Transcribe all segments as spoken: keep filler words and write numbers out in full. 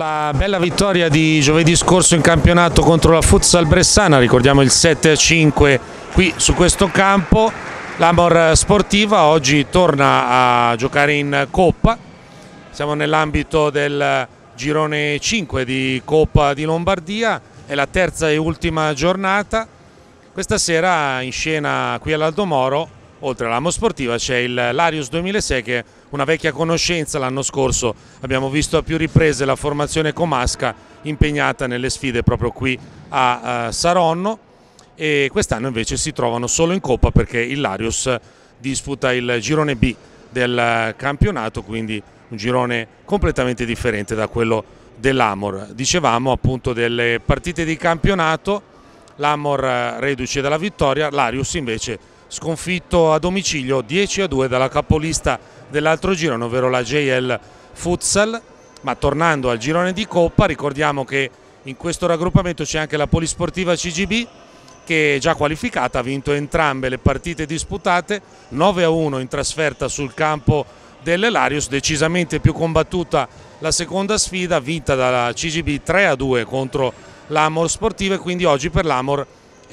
la bella vittoria di giovedì scorso in campionato contro la Futsal Bressana, ricordiamo il sette a cinque qui su questo campo. L'Amor Sportiva oggi torna a giocare in Coppa, siamo nell'ambito del girone cinque di Coppa di Lombardia, è la terza e ultima giornata. Questa sera in scena qui all'Aldo Moro, oltre all'Amor Sportiva, c'è il Larius duemilasei, che è una vecchia conoscenza. L'anno scorso abbiamo visto a più riprese la formazione comasca impegnata nelle sfide proprio qui a Saronno, e quest'anno invece si trovano solo in Coppa perché il Larius disputa il girone B del campionato, quindi un girone completamente differente da quello dell'Amor. Dicevamo appunto delle partite di campionato, l'Amor reduce dalla vittoria, Larius invece sconfitto a domicilio dieci a due dalla capolista dell'altro girone, ovvero la J L Futsal. Ma tornando al girone di Coppa, ricordiamo che in questo raggruppamento c'è anche la Polisportiva C G B, che è già qualificata, ha vinto entrambe le partite disputate, nove a uno in trasferta sul campo delle Larius, decisamente più combattuta la seconda sfida, vinta dalla C G B tre a due contro l'Amor Sportiva, e quindi oggi per l'Amor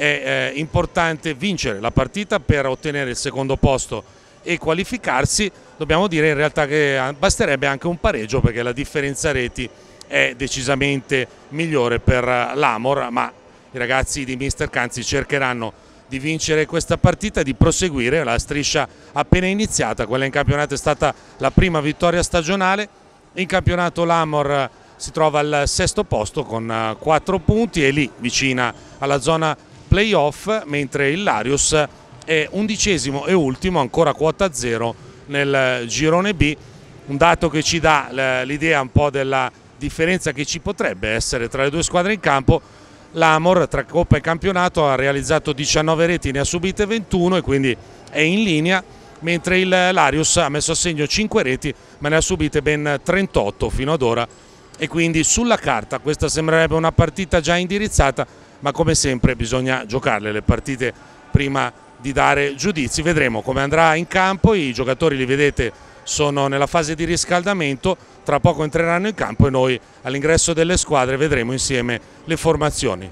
è eh, importante vincere la partita per ottenere il secondo posto e qualificarsi. Dobbiamo dire in realtà che basterebbe anche un pareggio, perché la differenza reti è decisamente migliore per l'Amor, ma i ragazzi di mister Canzi cercheranno di vincere questa partita e di proseguire la striscia appena iniziata. Quella in campionato è stata la prima vittoria stagionale. In campionato l'Amor si trova al sesto posto con quattro punti, e lì vicina alla zona playoff, mentre il Larius è undicesimo e ultimo, ancora quota zero nel girone B, un dato che ci dà l'idea un po' della differenza che ci potrebbe essere tra le due squadre in campo. L'Amor tra Coppa e campionato ha realizzato diciannove reti, ne ha subite ventuno e quindi è in linea, mentre il Larius ha messo a segno cinque reti ma ne ha subite ben trentotto fino ad ora, e quindi sulla carta questa sembrerebbe una partita già indirizzata, ma come sempre bisogna giocarle le partite prima di dare giudizi. Vedremo come andrà in campo, i giocatori li vedete sono nella fase di riscaldamento, tra poco entreranno in campo e noi all'ingresso delle squadre vedremo insieme le formazioni.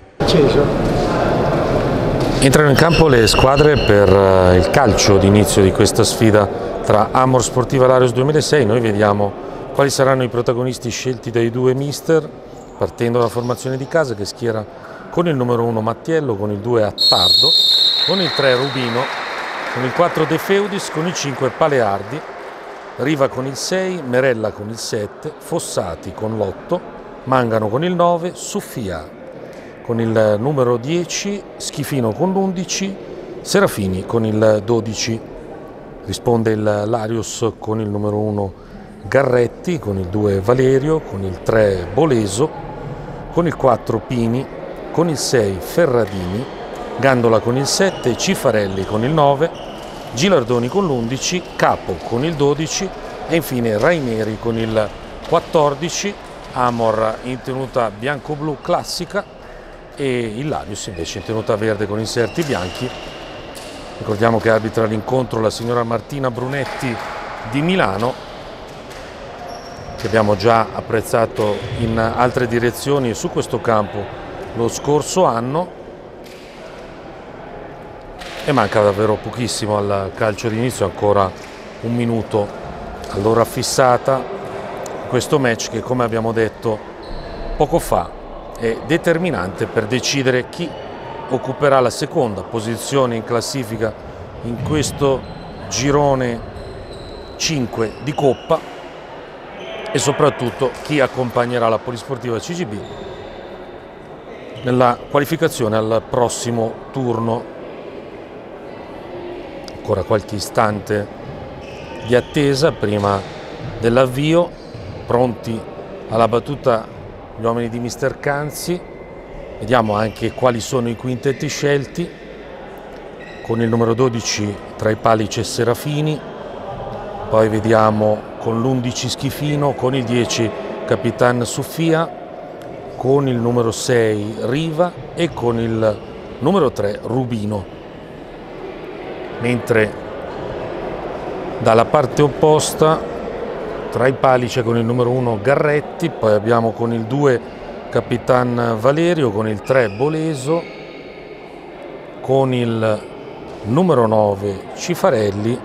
Entrano in campo le squadre per il calcio d'inizio di questa sfida tra Amor Sportiva e Larius duemilasei. Noi vediamo quali saranno i protagonisti scelti dai due mister, partendo dalla formazione di casa, che schiera con il numero uno Mattiello, con il due Attardo, con il tre Rubino, con il quattro De Feudis, con il cinque Paleardi, Riva con il sei, Merella con il sette, Fossati con l'otto, Mangano con il nove, Suffia con il numero dieci, Schifino con l'undici, Serafini con il dodici. Risponde il Larius con il numero uno Garretti, con il due Valerio, con il tre Boleso, con il quattro Pini, con il sei Ferradini, Gandola con il sette, Cifarelli con il nove, Gilardoni con l'undici, Capo con il dodici e infine Raineri con il quattordici. Amor in tenuta bianco-blu classica e il Larius invece in tenuta verde con inserti bianchi. Ricordiamo che arbitra l'incontro la signora Martina Brunetti di Milano, che abbiamo già apprezzato in altre direzioni su questo campo lo scorso anno. E manca davvero pochissimo al calcio d'inizio, ancora un minuto all'ora fissata. Questo match che, come abbiamo detto poco fa, è determinante per decidere chi occuperà la seconda posizione in classifica in questo girone cinque di Coppa, e soprattutto chi accompagnerà la Polisportiva C G B nella qualificazione al prossimo turno. Ancora qualche istante di attesa prima dell'avvio, pronti alla battuta gli uomini di mister Canzi. Vediamo anche quali sono i quintetti scelti. Con il numero dodici tra i pali c'è Serafini, poi vediamo con l'undici Schifino, con il dieci Capitan Suffia, con il numero sei Riva e con il numero tre Rubino. Mentre dalla parte opposta Tra i pali c'è con il numero uno Garretti, poi abbiamo con il due Capitan Valerio, con il tre Boleso, con il numero nove Cifarelli,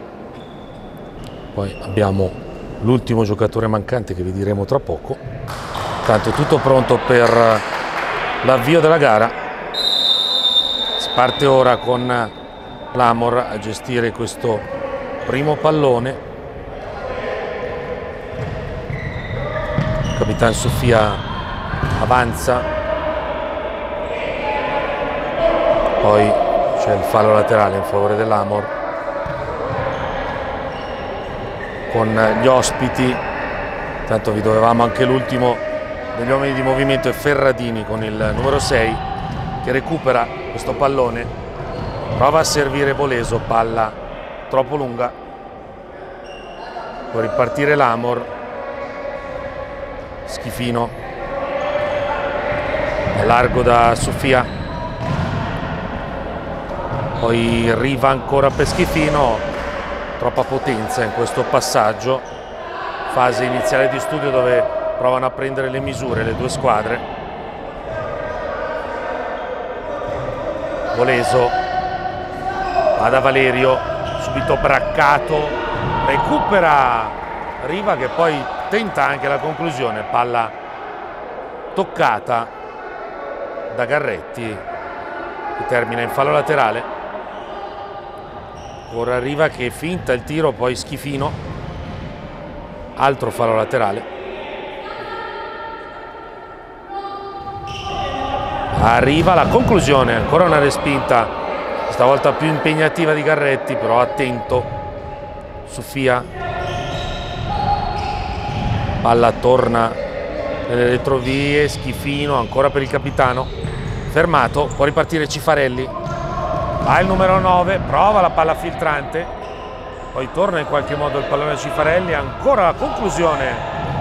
poi abbiamo l'ultimo giocatore mancante che vi diremo tra poco. Tanto tutto pronto per l'avvio della gara. Si parte ora con l'Amor a gestire questo primo pallone. Capitan Sofia avanza, poi c'è il fallo laterale in favore dell'Amor con gli ospiti. Tanto vi dovevamo anche l'ultimo degli uomini di movimento, è Ferradini con il numero sei che recupera questo pallone, prova a servire Boleso, palla troppo lunga, può ripartire l'Amor. Schifino è largo da Sofia, poi Riva ancora per Schifino, troppa potenza in questo passaggio, fase iniziale di studio dove provano a prendere le misure le due squadre. Boleso va da Valerio, subito braccato, recupera Riva che poi tenta anche la conclusione, palla toccata da Garretti che termina in fallo laterale. Ora Riva che finta il tiro, poi Schifino, altro fallo laterale. Arriva la conclusione, ancora una respinta, stavolta più impegnativa di Garretti, però attento Sofia. Palla torna nelle retrovie, Schifino ancora per il capitano, fermato, può ripartire Cifarelli, va il numero nove, prova la palla filtrante, poi torna in qualche modo il pallone a Cifarelli, ancora la conclusione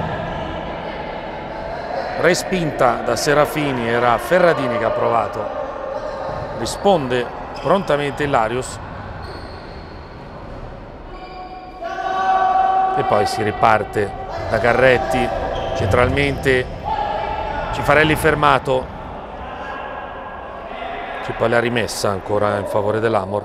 respinta da Serafini, era Ferradini che ha provato, risponde prontamente Ilarius e poi si riparte da Garretti, centralmente Cifarelli fermato, c'è poi la rimessa ancora in favore dell'Amor.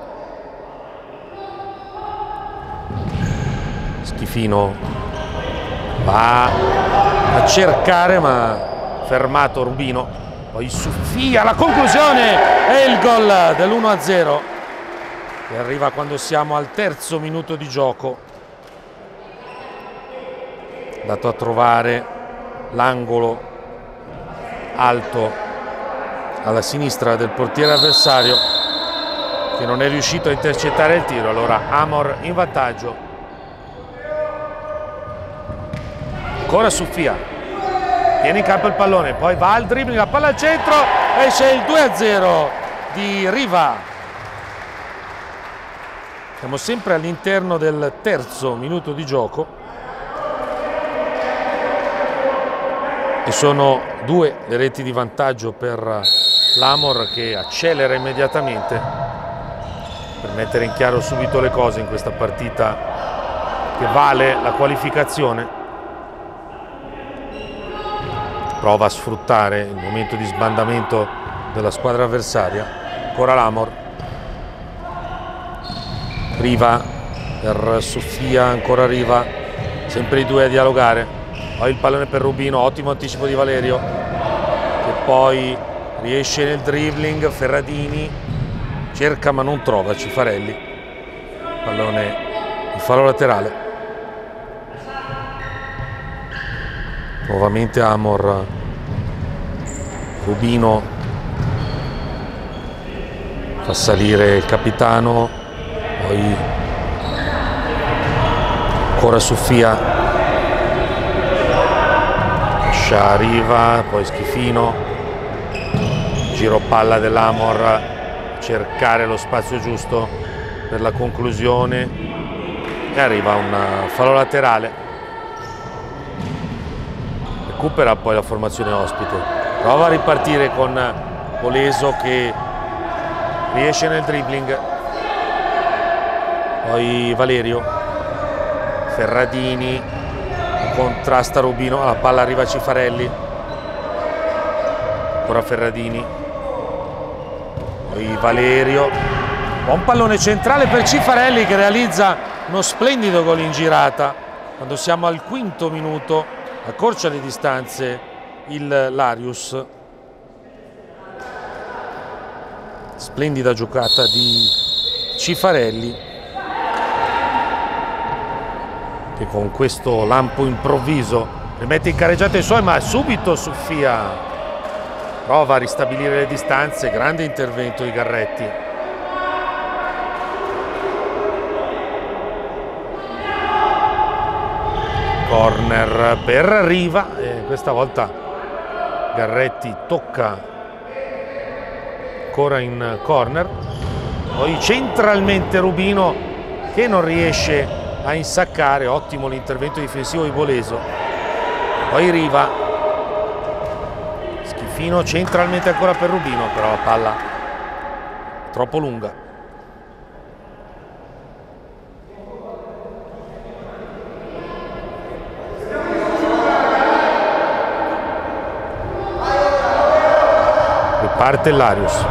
Schifino va a cercare ma fermato Rubino, poi Sofia, la conclusione e il gol dell'uno a zero che arriva quando siamo al terzo minuto di gioco. Dato a trovare l'angolo alto alla sinistra del portiere avversario che non è riuscito a intercettare il tiro, allora Amor in vantaggio. Ancora Sofia, tiene in campo il pallone, poi va al dribbling, la palla al centro e c'è il due a zero di Riva. Siamo sempre all'interno del terzo minuto di gioco e sono due le reti di vantaggio per l'Amor che accelera immediatamente per mettere in chiaro subito le cose in questa partita che vale la qualificazione. Prova a sfruttare il momento di sbandamento della squadra avversaria, ancora l'Amor, Riva per Sofia, ancora Riva, sempre i due a dialogare. Poi il pallone per Rubino, ottimo anticipo di Valerio che poi riesce nel dribbling, Ferradini cerca ma non trova Cifarelli, pallone in fallo laterale. Nuovamente Amor, Rubino fa salire il capitano, poi ancora Sofia, arriva, poi Schifino, giro palla dell'Amor, cercare lo spazio giusto per la conclusione e arriva un fallo laterale. Recupera poi la formazione ospite, prova a ripartire con Boleso che riesce nel dribbling, poi Valerio, Ferradini, contrasta Rubino, la palla arriva a Cifarelli, ancora Ferradini, poi Valerio, buon pallone centrale per Cifarelli che realizza uno splendido gol in girata quando siamo al quinto minuto, accorcia le distanze il Larius. Splendida giocata di Cifarelli che con questo lampo improvviso rimette in carreggiata i suoi, ma subito Suffia prova a ristabilire le distanze. Grande intervento di Garretti. Corner per Riva e questa volta Garretti tocca ancora in corner, poi centralmente Rubino che non riesce a insaccare. Ottimo l'intervento difensivo di Boleso, poi Riva, Schifino centralmente ancora per Rubino, però la palla troppo lunga. Riparte il Larius,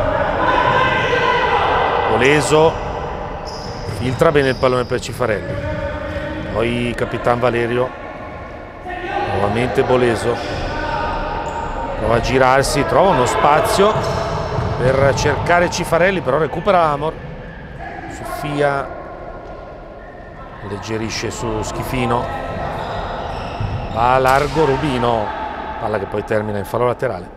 Boleso filtra bene il pallone per Cifarelli, poi Capitan Valerio, nuovamente Boleso, prova a girarsi, trova uno spazio per cercare Cifarelli, però recupera Amor. Suffia alleggerisce su Schifino, va a largo Rubino, palla che poi termina in fallo laterale.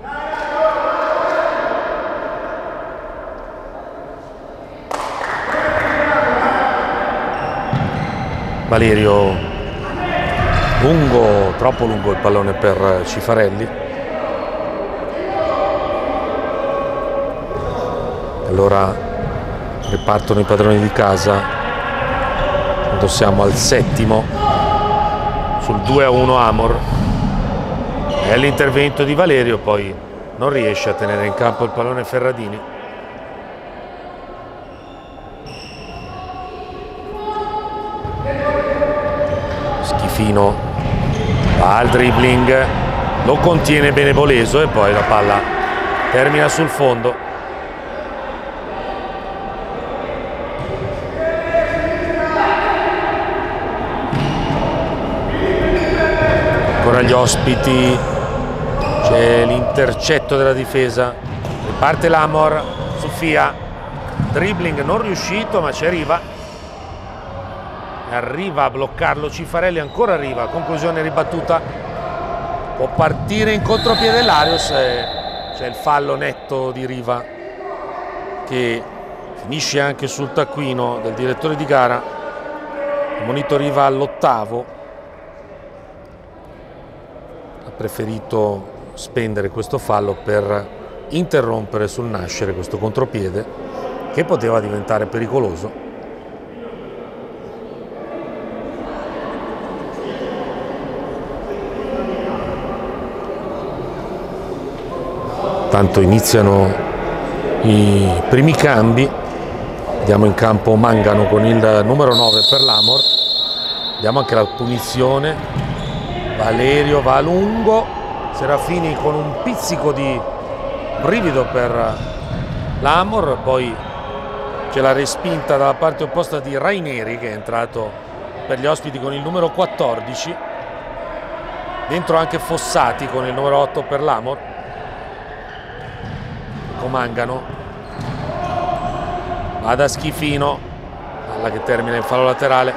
Valerio, lungo, troppo lungo il pallone per Cifarelli. Allora ripartono i padroni di casa quando siamo al settimo sul due a uno. Amor, è l'intervento di Valerio, poi non riesce a tenere in campo il pallone Ferradini. Schifino va al dribbling, lo contiene bene Boleso e poi la palla termina sul fondo. Ancora gli ospiti, c'è l'intercetto della difesa, riparte l'Amor, Suffia, dribbling non riuscito ma ci arriva. Arriva a bloccarlo Cifarelli, ancora arriva, conclusione ribattuta, può partire in contropiede Larius e c'è il fallo netto di Riva che finisce anche sul taccuino del direttore di gara. Monito Riva all'ottavo, ha preferito spendere questo fallo per interrompere sul nascere questo contropiede che poteva diventare pericoloso. Tanto iniziano i primi cambi, vediamo in campo Mangano con il numero nove per l'Amor, vediamo anche la punizione, Valerio va a lungo, Serafini con un pizzico di brivido per l'Amor, poi c'è la respinta dalla parte opposta di Raineri che è entrato per gli ospiti con il numero quattordici, dentro anche Fossati con il numero otto per l'Amor. Mangano va da Schifino, palla che termina in fallo laterale.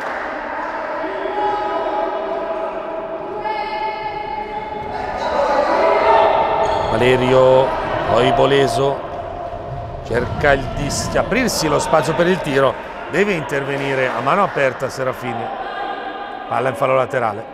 Valerio, poi Boleso cerca di aprirsi lo spazio per il tiro, deve intervenire a mano aperta Serafini, palla in fallo laterale.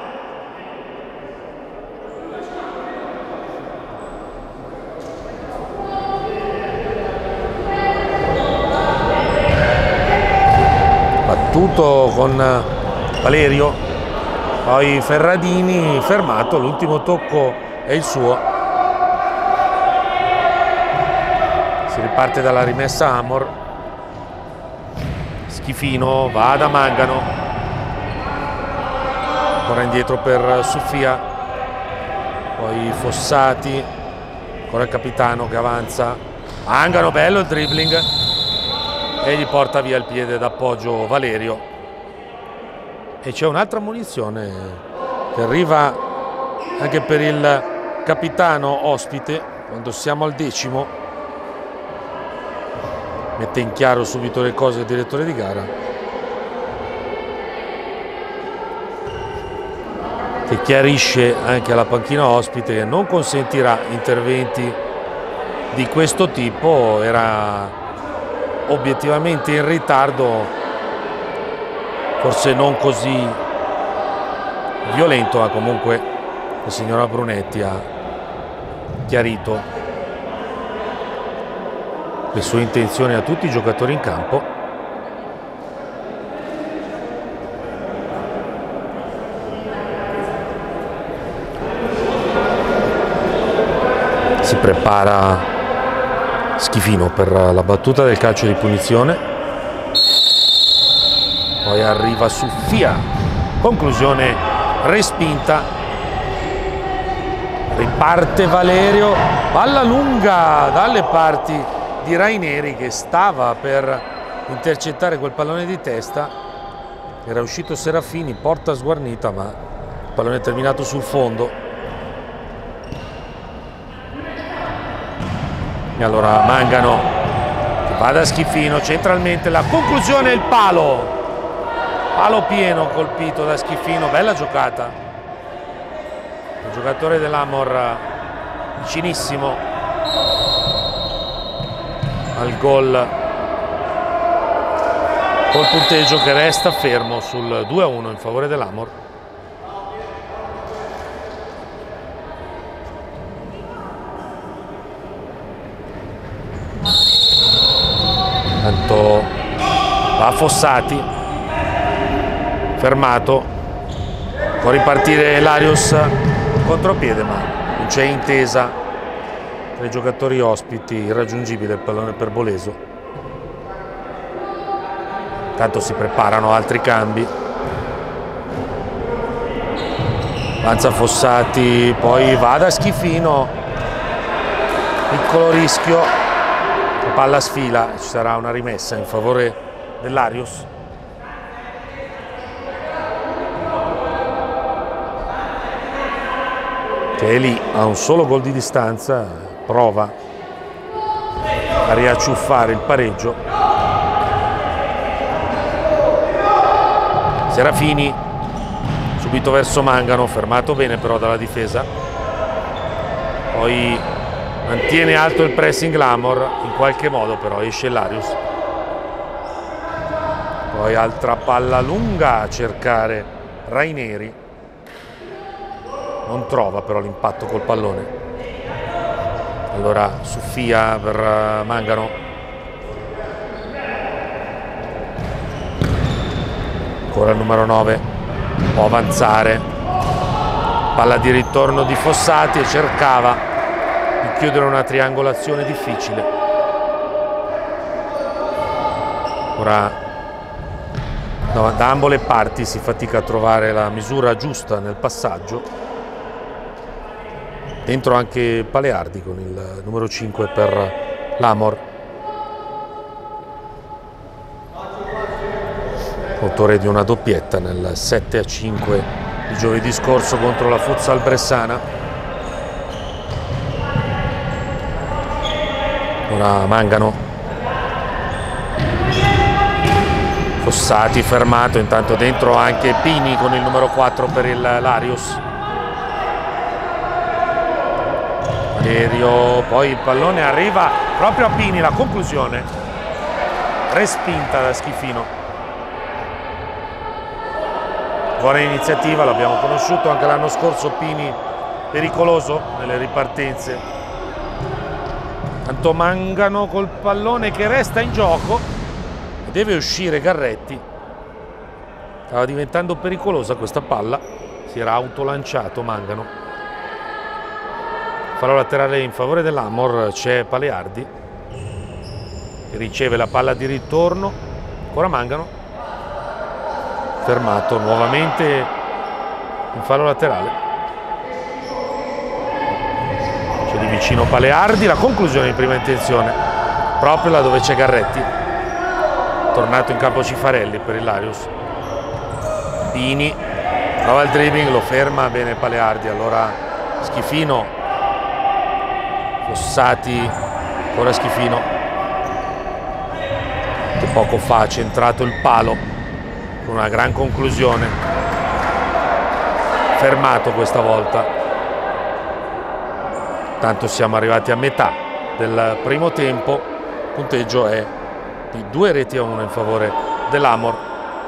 Battuto con Valerio, poi Ferradini fermato, l'ultimo tocco è il suo. Si riparte dalla rimessa Amor, Schifino va da Mangano, ancora indietro per Sofia, poi Fossati, ancora il capitano che avanza, Mangano, bello il dribbling e gli porta via il piede d'appoggio Valerio. E c'è un'altra munizione che arriva anche per il capitano ospite quando siamo al decimo. Mette in chiaro subito le cose il direttore di gara, che chiarisce anche alla panchina ospite che non consentirà interventi di questo tipo. Era obiettivamente in ritardo, forse non così violento, ma comunque la signora Brunetti ha chiarito le sue intenzioni a tutti i giocatori in campo. Si prepara Schifino per la battuta del calcio di punizione, poi arriva Sofia, conclusione respinta, riparte Valerio, palla lunga dalle parti di Raineri che stava per intercettare quel pallone di testa, era uscito Serafini, porta sguarnita, ma il pallone è terminato sul fondo. E allora Mangano che va da Schifino centralmente, la conclusione, il palo palo pieno colpito da Schifino, bella giocata, il giocatore dell'Amor vicinissimo al gol, col punteggio che resta fermo sul due a uno in favore dell'Amor. Tanto va Fossati, fermato, può ripartire Larios contropiede, ma non c'è intesa tra i giocatori ospiti, irraggiungibile il pallone per Boleso. Tanto si preparano altri cambi, avanza Fossati, poi va da Schifino, piccolo rischio, la palla sfila, ci sarà una rimessa in favore dell'Arios. Che è lì a un solo gol di distanza, prova a riacciuffare il pareggio. Serafini subito verso Mangano, fermato bene però dalla difesa, poi mantiene alto il pressing l'Amor, in qualche modo però esce Larius, poi altra palla lunga a cercare Raineri, non trova però l'impatto col pallone. Allora Sofia per Mangano, ancora il numero nove, può avanzare, palla di ritorno di Fossati e cercava di chiudere una triangolazione difficile. Ora no, da ambo le parti si fatica a trovare la misura giusta nel passaggio. Dentro anche Paleardi con il numero cinque per l'Amor, autore di una doppietta nel sette a cinque di giovedì scorso contro la Futsal Bressana. Ora Mangano, Fossati fermato, intanto dentro anche Pini con il numero quattro per il Larios. Valerio, poi il pallone arriva proprio a Pini, la conclusione respinta da Schifino. Buona iniziativa, l'abbiamo conosciuto anche l'anno scorso Pini, pericoloso nelle ripartenze. Tanto Mangano col pallone che resta in gioco, deve uscire Garretti, stava diventando pericolosa questa palla, si era autolanciato Mangano. Fallo laterale in favore dell'Amor, c'è Paleardi che riceve la palla di ritorno, ancora Mangano, fermato nuovamente in fallo laterale. C'è di vicino Paleardi, la conclusione di prima intenzione proprio là dove c'è Garretti. Tornato in campo Cifarelli per il Larios. Pini prova il dribbling, lo ferma bene Paleardi, allora Schifino, Fossati, ora Schifino che poco fa ha centrato il palo con una gran conclusione, fermato questa volta. Tanto siamo arrivati a metà del primo tempo, il punteggio è di due reti a una in favore dell'Amor.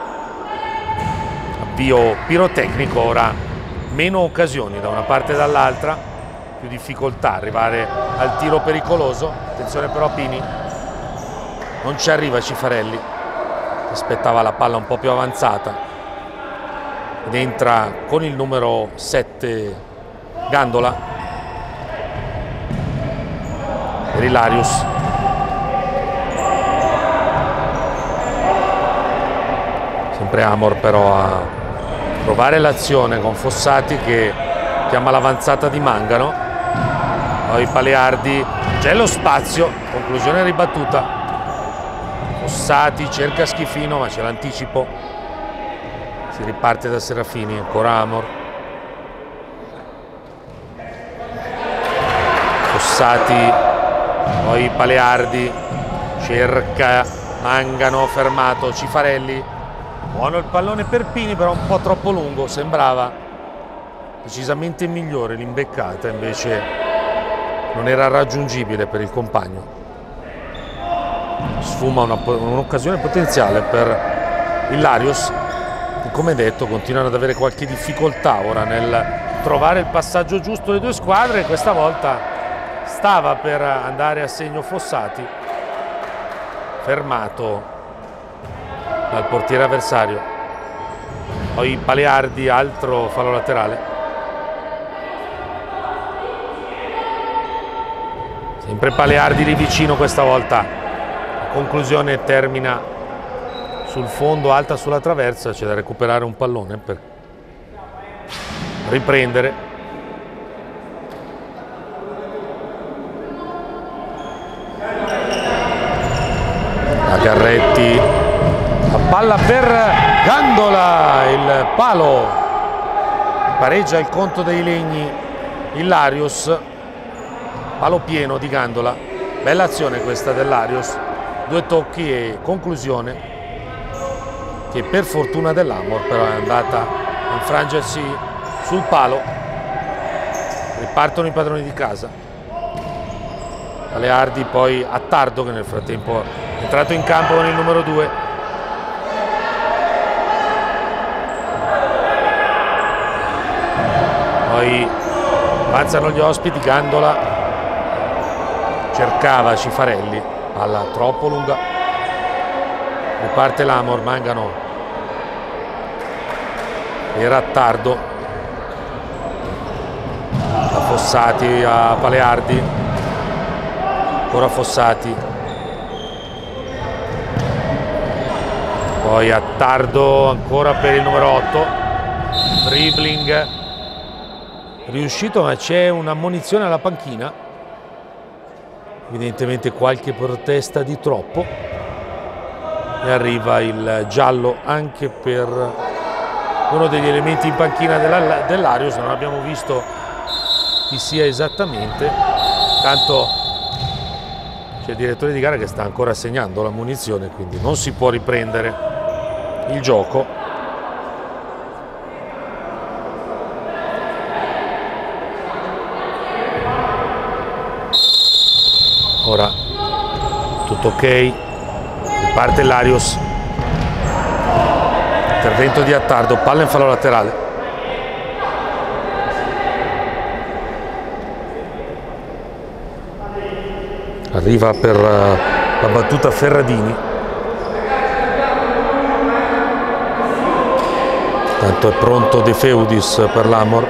Avvio pirotecnico, ora meno occasioni da una parte e dall'altra, più difficoltà a arrivare al tiro pericoloso. Attenzione però a Pini, non ci arriva Cifarelli, aspettava la palla un po' più avanzata ed entra con il numero sette Gandola per il Larios. Sempre Amor però a provare l'azione con Fossati che chiama l'avanzata di Mangano, poi Paleardi, c'è lo spazio, conclusione ribattuta. Fossati cerca Schifino ma c'è l'anticipo, si riparte da Serafini, ancora Amor. Fossati, poi Paleardi, cerca Mangano, fermato Cifarelli. Buono il pallone per Pini, però un po' troppo lungo, sembrava decisamente migliore l'imbeccata, invece non era raggiungibile per il compagno. Sfuma un'occasione potenziale per il Larios, che come detto continuano ad avere qualche difficoltà ora nel trovare il passaggio giusto le due squadre. Questa volta stava per andare a segno Fossati, fermato dal portiere avversario. Poi Paleardi, altro fallo laterale. Sempre Paleardi lì vicino questa volta. La conclusione termina sul fondo, alta sulla traversa, c'è da recuperare un pallone per riprendere. La Garretti, la palla per Gandola, il palo, pareggia il conto dei legni il Larios, palo pieno di Gandola, bella azione questa del Larios, due tocchi e conclusione che per fortuna dell'Amor però è andata a infrangersi sul palo. Ripartono i padroni di casa. Paleardi, poi Attardo che nel frattempo è entrato in campo con il numero due. Poi avanzano gli ospiti, Gandola cercava Cifarelli, palla troppo lunga, riparte l'Amor, Mangano era Attardo, da Fossati a Paleardi, ancora Fossati, poi Attardo ancora per il numero otto, dribbling riuscito ma c'è un'ammonizione alla panchina, evidentemente qualche protesta di troppo e arriva il giallo anche per uno degli elementi in panchina dell'Arios. Non abbiamo visto chi sia esattamente, tanto c'è il direttore di gara che sta ancora segnando la munizione, quindi non si può riprendere il gioco. Ora tutto ok, parte Larios, intervento di Attardo, palla in fallo laterale. Arriva per la battuta Ferradini, tanto è pronto De Feudis per l'Amor.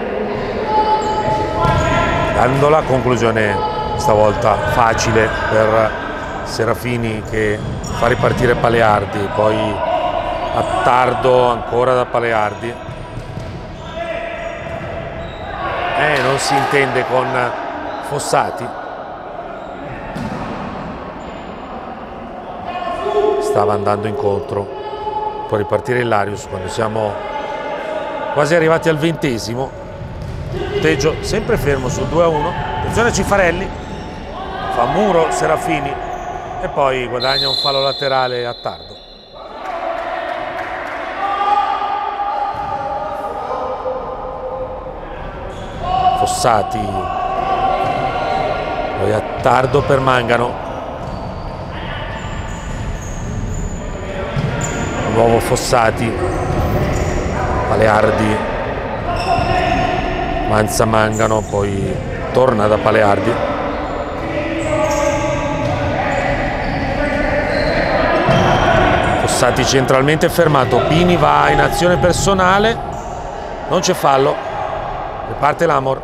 Gandola, conclusione stavolta facile per Serafini che fa ripartire Paleardi, poi Attardo ancora da Paleardi, Eh, non si intende con Fossati. Stava andando incontro. Può ripartire Illarius quando siamo quasi arrivati al ventesimo. Punteggio sempre fermo sul due a uno. Attenzione Cifarelli. Fa muro Serafini e poi guadagna un fallo laterale a Tardo. Fossati, poi a Tardo per Mangano, nuovo Fossati, Paleardi, Manza Mangano, poi torna da Paleardi. Fossati centralmente fermato, Pini va in azione personale, non c'è fallo, riparte l'Amor.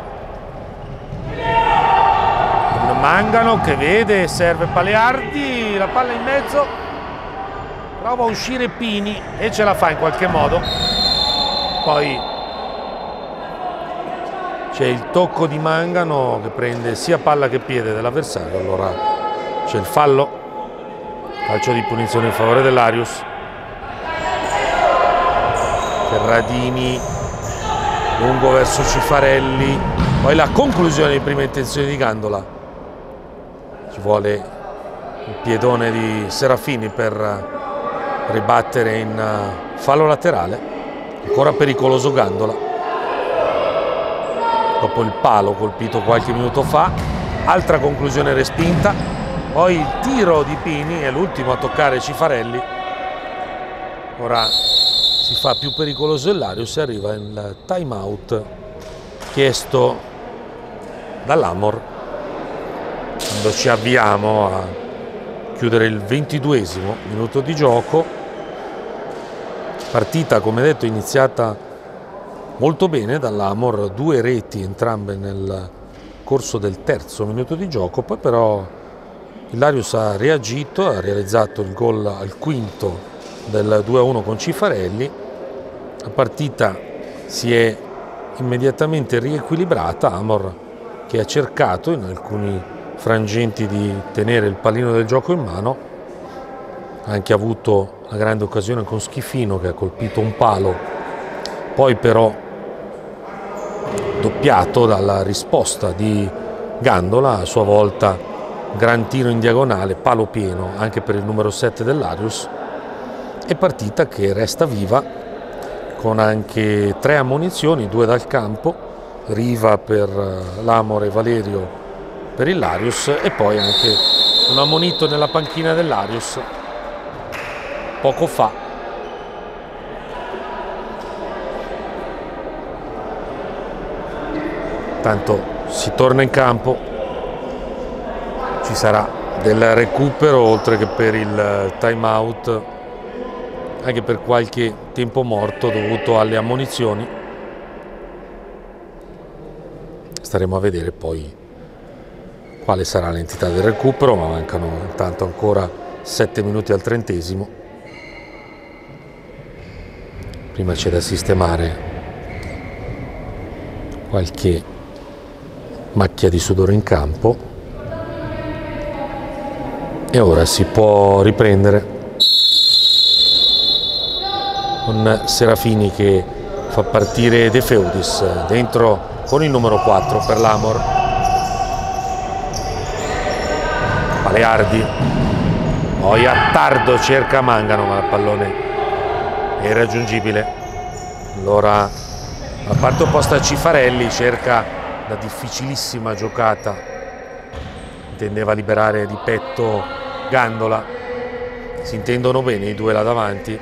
Mangano che vede e serve Paleardi, la palla in mezzo, prova a uscire Pini e ce la fa in qualche modo. Poi c'è il tocco di Mangano che prende sia palla che piede dell'avversario, allora c'è il fallo, calcio di punizione in favore dell'Arius. Ferradini lungo verso Cifarelli, poi la conclusione di prima intenzione di Gandola. Ci vuole il piedone di Serafini per ribattere in fallo laterale. Ancora pericoloso Gandola dopo il palo colpito qualche minuto fa. Altra conclusione respinta, poi il tiro di Pini è l'ultimo a toccare Cifarelli. Ora si fa più pericoloso Illarius e arriva il time out chiesto dall'Amor quando ci avviamo a chiudere il ventiduesimo minuto di gioco. Partita, come detto, iniziata molto bene dall'Amor, due reti entrambe nel corso del terzo minuto di gioco, poi però Illarius ha reagito, ha realizzato il gol al quinto del due a uno con Cifarelli. La partita si è immediatamente riequilibrata, Amor che ha cercato in alcuni frangenti di tenere il pallino del gioco in mano, ha anche avuto una grande occasione con Schifino che ha colpito un palo, poi però doppiato dalla risposta di Gandola, a sua volta gran tiro in diagonale, palo pieno anche per il numero sette dell'Arius, e partita che resta viva con anche tre ammonizioni, due dal campo, Riva per l'Amor e Valerio per Illarius, e poi anche un ammonito nella panchina dell'Arius poco fa. Tanto si torna in campo, ci sarà del recupero oltre che per il time out, anche per qualche tempo morto dovuto alle ammonizioni. Staremo a vedere poi quale sarà l'entità del recupero, ma mancano intanto ancora sette minuti al trentesimo. Prima c'è da sistemare qualche macchia di sudore in campo e ora si può riprendere con Serafini che fa partire De Feudis dentro con il numero quattro per l'Amor. Paleardi, poi a Tardo cerca Mangano, ma il pallone è irraggiungibile. Allora la parte opposta a Cifarelli cerca la difficilissima giocata, intendeva liberare di petto Gandola, si intendono bene i due là davanti,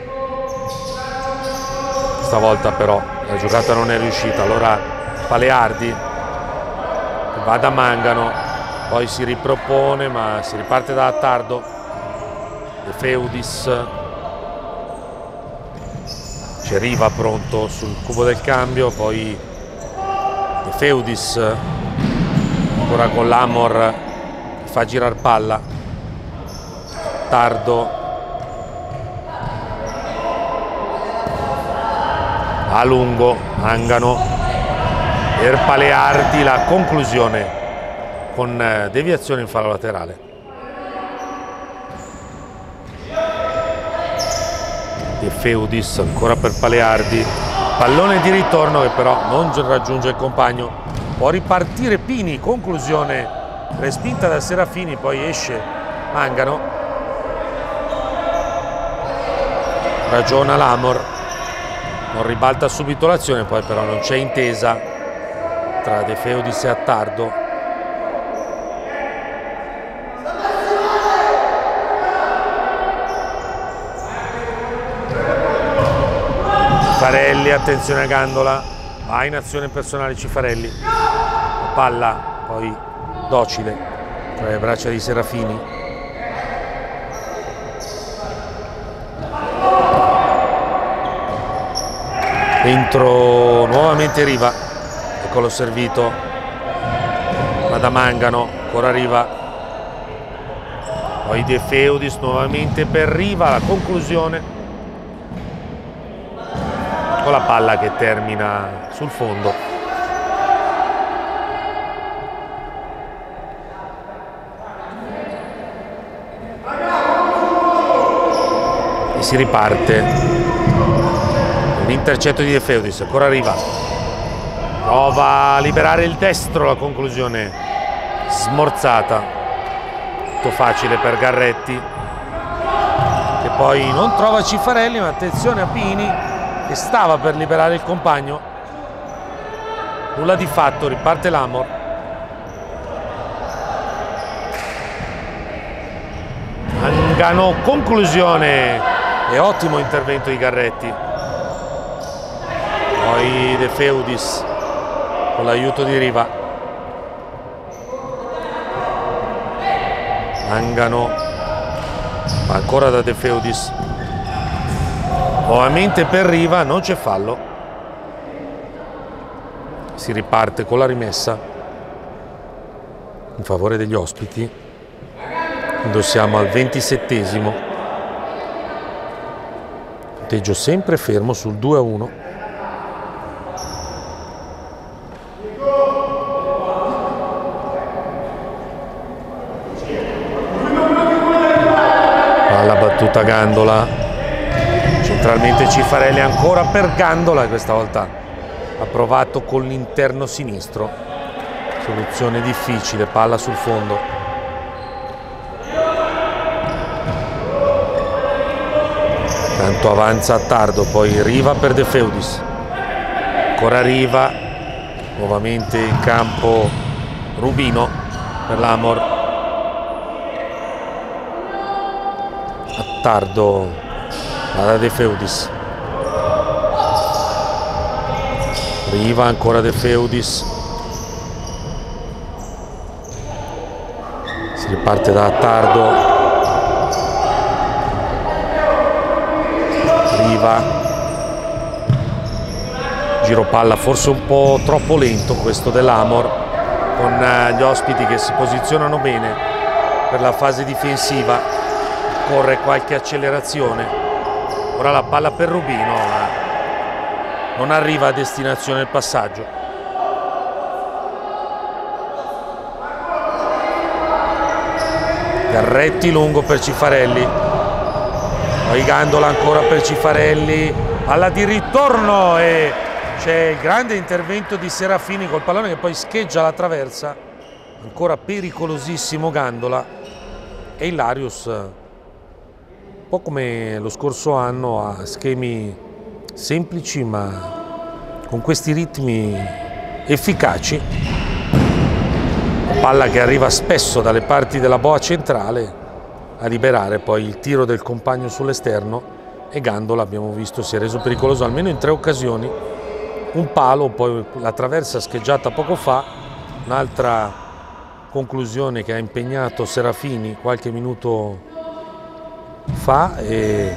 stavolta però la giocata non è riuscita. Allora Paleardi va da Mangano, poi si ripropone ma si riparte da Tardo. De Feudis, c'è Riva pronto sul cubo del cambio, poi De Feudis ancora con l'Amor che fa girar palla. Tardo a lungo, Mangano, per Paleardi la conclusione con deviazione in fallo laterale. De Feudis ancora per Paleardi, pallone di ritorno che però non raggiunge il compagno. Può ripartire Pini, conclusione respinta da Serafini, poi esce Mangano. Ragiona l'Amor, non ribalta subito l'azione, poi però non c'è intesa tra De Feudis e Attardo. Cifarelli, attenzione a Gandola, va in azione personale Cifarelli, la palla poi docile tra le braccia di Serafini. Dentro nuovamente Riva, eccolo servito, va da Mangano, ancora Riva, poi De Feudis nuovamente per Riva, la conclusione con la palla che termina sul fondo. E si riparte. L'intercetto di De Feudis, ancora Riva. Prova a liberare il destro, la conclusione smorzata. Tutto facile per Garretti, che poi non trova Cifarelli, ma attenzione a Pini, che stava per liberare il compagno. Nulla di fatto, riparte l'Amor. Mangano, conclusione e ottimo intervento di Garretti. Poi De Feudis con l'aiuto di Riva. Mangano, ancora da De Feudis. Nuovamente per Riva, non c'è fallo. Si riparte con la rimessa in favore degli ospiti. Quando siamo al ventisettesimo. Punteggio sempre fermo sul due a uno. Palla battuta Gandola. Centralmente Cifarelli, ancora per Gandola, questa volta ha provato con l'interno sinistro, soluzione difficile, palla sul fondo. Tanto avanza Attardo, poi Riva per De Feudis, ancora Riva, nuovamente in campo Rubino per l'Amor. Attardo da De Feudis, Riva, ancora De Feudis, si riparte da Attardo, Riva, giro palla forse un po' troppo lento questo dell'Amor, con gli ospiti che si posizionano bene per la fase difensiva, corre qualche accelerazione. Ora la palla per Rubino, ma non arriva a destinazione il passaggio. Garretti lungo per Cifarelli, poi Gandola ancora per Cifarelli, palla di ritorno e c'è il grande intervento di Serafini col pallone che poi scheggia la traversa. Ancora pericolosissimo Gandola e Ilarius, un po' come lo scorso anno, ha schemi semplici ma con questi ritmi efficaci. Palla che arriva spesso dalle parti della boa centrale a liberare poi il tiro del compagno sull'esterno, e Gandola, abbiamo visto, si è reso pericoloso almeno in tre occasioni. Un palo, poi la traversa scheggiata poco fa, un'altra conclusione che ha impegnato Serafini qualche minuto fa, e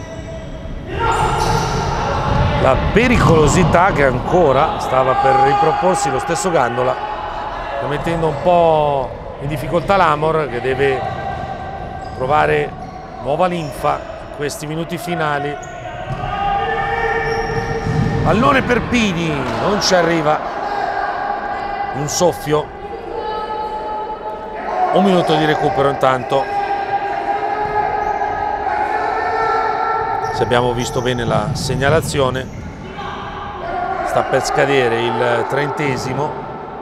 la pericolosità che ancora stava per riproporsi lo stesso Gandola, mettendo un po' in difficoltà l'Amor, che deve provare nuova linfa in questi minuti finali. Pallone per Pini, non ci arriva. un soffio, un minuto di recupero intanto. Se abbiamo visto bene la segnalazione, sta per scadere il trentesimo.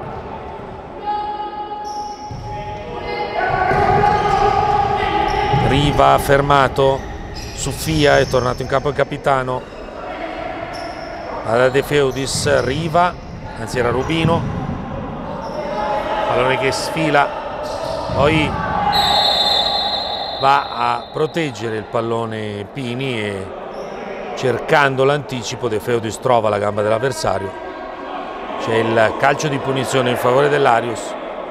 Riva fermato, Suffia è tornato in campo il capitano, alla De Feudis, Riva, anzi era Rubino, pallone che sfila, poi va a proteggere il pallone Pini e cercando l'anticipo De Feudis trova la gamba dell'avversario. C'è il calcio di punizione in favore dell'Arius.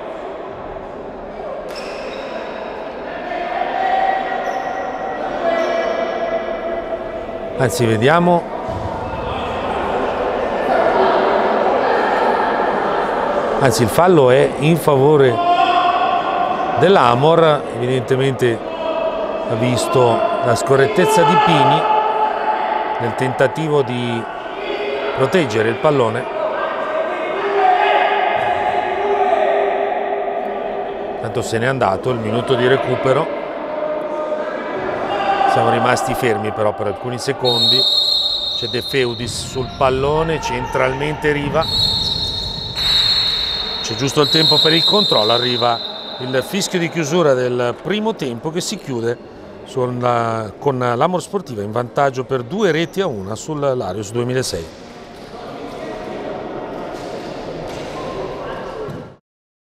Anzi, vediamo, anzi il fallo è in favore dell'Amor, evidentemente ha visto la scorrettezza di Pini nel tentativo di proteggere il pallone. Tanto se n'è andato, il minuto di recupero. Siamo rimasti fermi però per alcuni secondi. C'è De Feudis sul pallone, centralmente Riva. C'è giusto il tempo per il controllo, arriva il fischio di chiusura del primo tempo che si chiude con l'Amor Sportiva in vantaggio per due reti a una sull'Arius duemilasei.